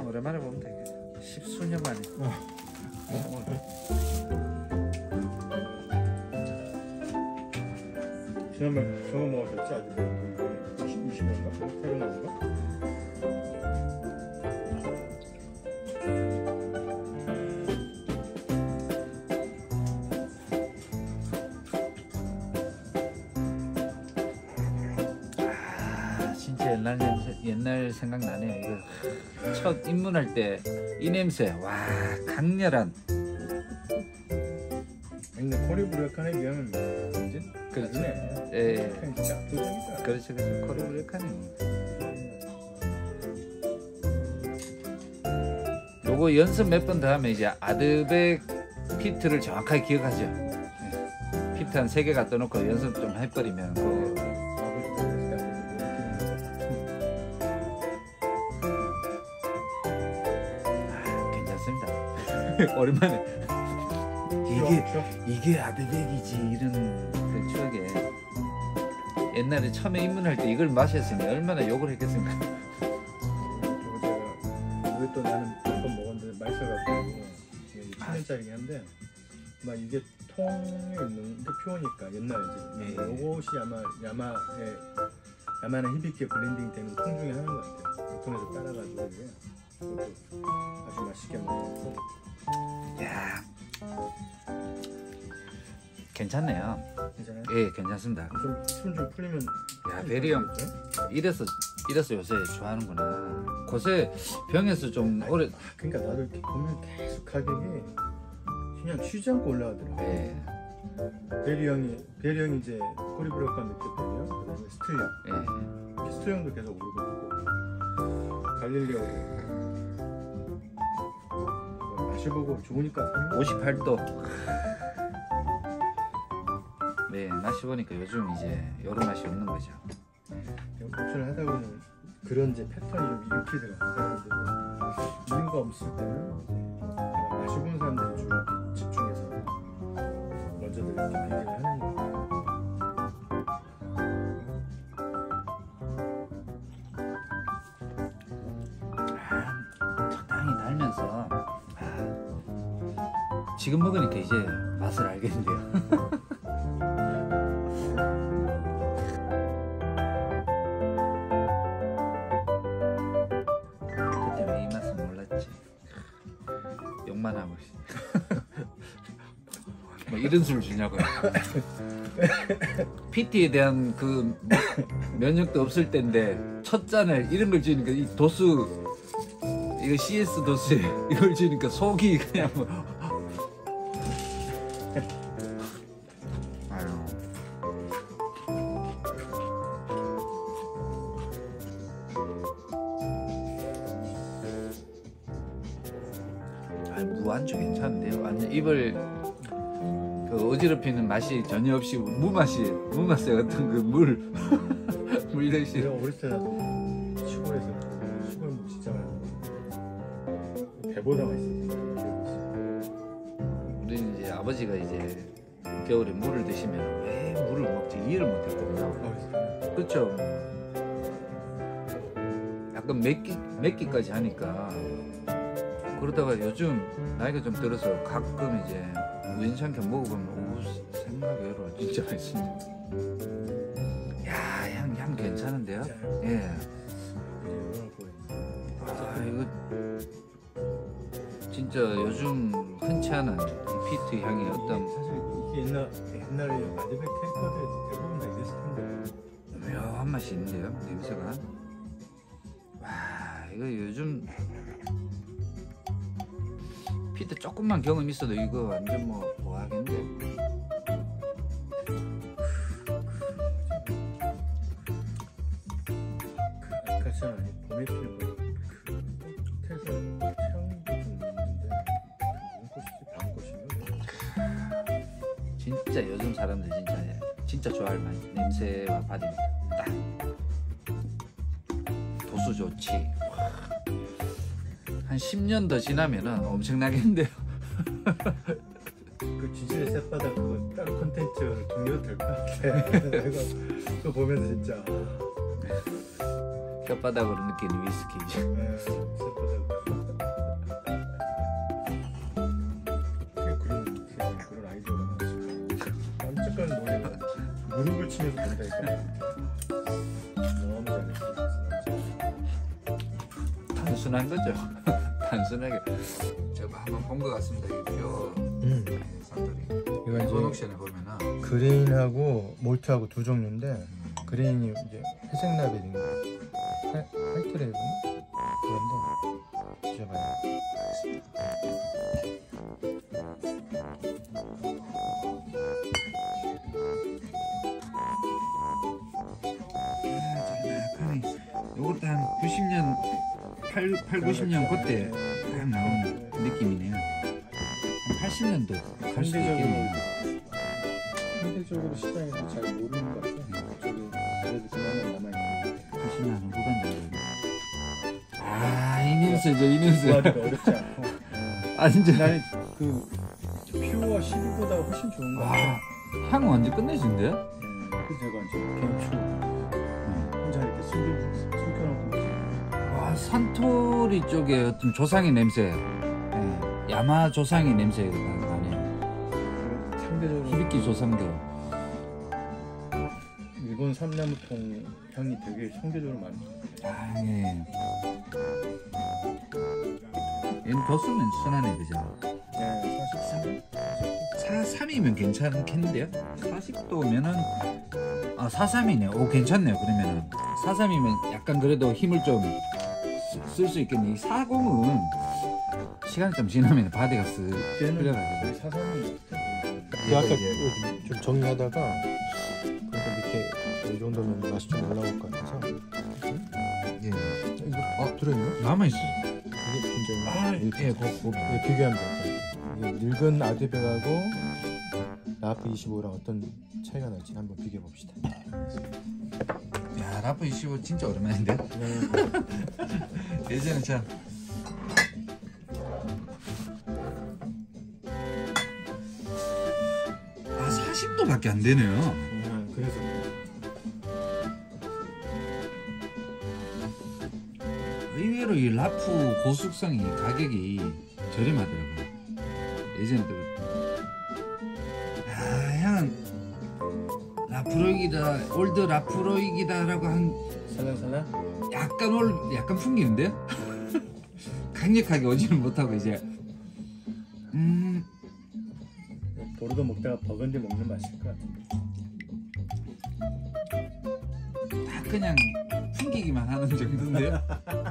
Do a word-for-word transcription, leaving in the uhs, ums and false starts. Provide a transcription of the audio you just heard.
오랜만에 보면 되겠네. 십수년 만에. 어. 지난번 저거 먹었었지? 아직 이십 원인가? 새로 나온 거? 아 진짜 옛날 옛날 생각나네요. 이거 첫 입문할 때 이 냄새, 와 강렬한. 근데 코리브레칸에 비하면 이제 그렇죠. 다르네. 예. 진짜 압도적이다. 그렇죠, 그렇죠. 코리브레칸이. 요거 연습 몇 번 더 하면 이제 아드백 피트를 정확하게 기억하죠. 예. 피트 한 세 개 갖다 놓고 연습 좀 해버리면 그 아, 괜찮습니다. 오랜만에. 이게 이게 아드백이지 이런 그 추억에 옛날에 처음에 입문할 때 이걸 마셨으니 얼마나 욕을 했겠습니까? 이거 또 나는 몇 번 먹었는데 맛있어가지고 십 년짜리긴 한데 막 이게 통에 있는 표니까 옛날에 이제 이것이 아마 야마의 야마나 히비키에 블렌딩 되는 통 중에 하나인 것 같아요. 이 통에서 따라가지고 이게 그것도 아주 맛있게 먹었고. 야. 괜찮네요. 괜찮아요? 예, 괜찮습니다. 좀숨 좀 풀리면. 야, 베리 형 이래서 이래서 요새 좋아하는구나. 고세 병에서 좀 아니, 오래. 그러니까 나도 이렇게 보면 계속 가격이 그냥 쉬지 않고 올라가더라고. 예. 베리 형이 베리 형이 이제 코리브레칸 느꼈거든요. 그다음에 스틸형. 예. 스틸형도 계속 오르고 있고. 갈릴리오도 마셔보고 좋으니까 오십팔 도. 네, 맛이 보니까 요즘 이제 요런 맛이 없는 거죠. 옵션을 하다 보면 그런 이제 패턴이 좀 일으키더라고요. 이유가 없을 때는 마셔본 사람들이 좀 집중해서 먼저들 이렇게 얘기를 하는 거예요. 아, 적당히 달면서 아, 지금 먹으니까 이제 맛을 알겠는데요. 욕만 하고 뭐 이런 술 주냐고요. 피티에 대한 그 면역도 없을 때인데 첫 잔을 이런 걸 주니까 이 도수 이거 씨에스 도수에 이걸 주니까 속이 그냥 뭐 아유. 무안주 괜찮은데요? 완전 입을 그 어지럽히는 맛이 전혀 없이 무맛이 무맛에 어떤 그 물 물 대신. 내가 어릴 때 나도 시골에서 시골 물 진짜 많이 배보다 맛있었어. 우리는 이제 아버지가 이제 겨울에 물을 드시면 왜 물을 먹지 이해를 못했거든요. 그렇죠. 약간 맵기 맵기까지 하니까. 그러다가 요즘 나이가 좀 들어서 가끔 이제 우연찮게 먹어보면 오 생각외로 진짜 맛있습니다. 야, 향, 향 괜찮은데요? 예. 아 이거 진짜 요즘 흔치 않은 피트 향의 어떤 사실 이게 옛날 옛날에 아드백 캠퍼들 대부분 다 이랬을 텐데 묘한 맛이 있는데요, 냄새가. 와 이거 요즘 피트 조금만 경험 있어도 이거 완전 뭐 좋아하겠는데. 그 아카시아 아니 봄에 피는 거 그 꽃에서 향도 좀 있는데 그 무슨 꽃이지 밤꽃인가? 진짜 요즘 사람들 진짜 진짜 좋아할 맛. 냄새와 바디입니다. 딱 도수 좋지. 한 십 년 더 지나면은 엄청나겠는데요. 그 지질의 쌔바닥 그거 다른 콘텐츠를 동료도 될 것 같아. 내가 그거 보면서 진짜 혓바닥으로 느끼는 위스키지. 네, 슬프다고. 그런 그런 아이디어가 나왔어요. 깜짝깜 놀래가 무릎을 치면서 본다니까. 너무 잘했어. 단순한 거죠. 단순하게 제가 한번 본 것 같습니다. 이 표 음. 상들이 이거 일본 이제 옥션에 보면은 그린하고 몰트하고 두 종류인데 그린이 이제 회색 라벨인가 화이트 레벨 그런데 드셔봐요. 요것도 한 구십 년, 팔, 팔 구십 년 그때 딱 나온 느낌이네요. 한 팔십 년도 갈 수도 있겠네요. 상대적으로 시장에서 잘 모르는 것 같아요. 저기 그래도 그만한 남아있는 팔십 년 후반 정도. 아, 이 냄새죠, 이 냄새. 구하기가 어렵지 않고 아, 진짜. 나는 그 퓨어 십이보다 훨씬 좋은 것 와, 같아요. 향 완전 끝내준데? 음, 그래서 제가 이제 갱추 혼자 이렇게 숨겨, 숨겨놓고 와, 산토리 쪽에 어떤 조상의 냄새. 예, 야마 조상의 냄새가 나네요. 상대적으로 히비키 조상들. 일본 삼나무통 향이 되게 상대적으로 많아요. 아, 예. 얘는 도수는 순하네, 그죠? 네, 사십 사십삼이면 괜찮겠는데요? 사십 도면은 아 사십삼이네. 오 괜찮네요. 그러면은 사십삼이면 약간 그래도 힘을 좀 쓸 수 있겠네. 사십은 시간이 좀 지나면 바디가 쓱 걔는 풀려가지고. 거의 사삼이 그 아까 좀 정리하다가 그러니까 밑에 이 정도면 맛이 좀 올라올 것 같아서 예. 이거 아 들어있네? 남아있어. 이게 굉장히 아, 일- 예, 고, 고. 이게 비교하면 돼요. 이게 늙은 아드백하고 라프 이십오랑 어떤 차이가 날지 한번 비교해 봅시다. 야, 라프 이십오 진짜 오랜만인데? 예전에 참. 아, 사십 도밖에 안 되네요. 음, 그래서 의외로 이 라프 고숙성이 가격이 저렴하더라고요. 예전에도 아, 향은 라프로이기다, 올드 라프로이기다라고 한 살랑살랑 약간 올 약간 풍기는데요? 강력하게 오지는 못하고 이제 음, 보르도 먹다가 버건디 먹는 맛일 것 같은데. 다 그냥 풍기기만 하는 정도인데요?